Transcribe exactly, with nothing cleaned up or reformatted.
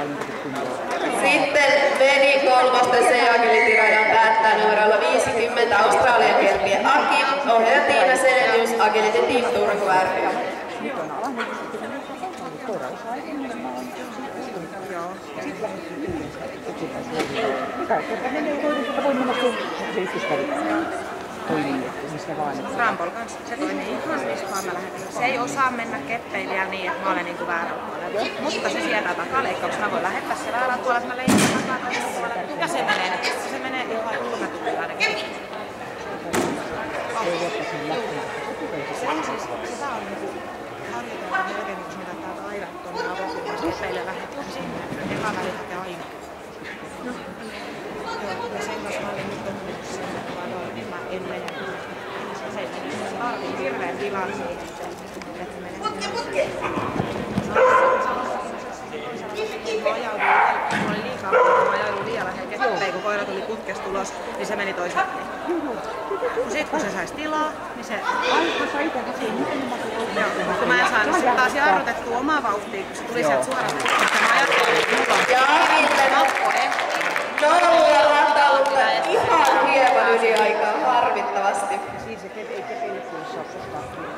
Sitten meni kolmosten C-agility-radan päättää numerolla viisikymmentä Australian kelpien Aki, ohjaaja Tiina Selenius, Agility Team Turku ry. Rampol kanssa se toimii ihan mistä vaan mä lähden. Se ei osaa mennä keppein vielä niin, että mä olen niinku väärällä puolella. Mutta se sietää takaleikkauksena. Mä voin lähettää se väärällä puolella, että mä leikkaan takaa toisella puolella. Ja se menee nyt. Se menee ihan ulkotuksella ainakin. Se on siis, sitä on niinku harjoitellaan melkein niinku sanotaan, että tää aidat tuonne avokulmasta keppeille lähettää sinne. Eka väli hakee aina. Ja sen kanssa mä olin nyt tottunut sen, että mä doin, mä en mene. Se ei mene. Mä tarvin hirveen tilan siihen, että menee. Putke, putke! Mä olin liikaa, mä ajaudun liian lähellä keppeen, kun koira tuli putkesta ulos, niin se meni toiselle. Sitten kun se saisi tilaa, niin se... Joo, kun mä en saanut sit taas jarrutettua omaa vauhtia, kun se tuli sieltä suoraan putkesta, mä ajattelin, että mulla on... Ja Ville Noppo ehti. Nolla ratautta ihan hieman yli aikaa, harvittavasti. Siis se ei kepeille saa koskaan.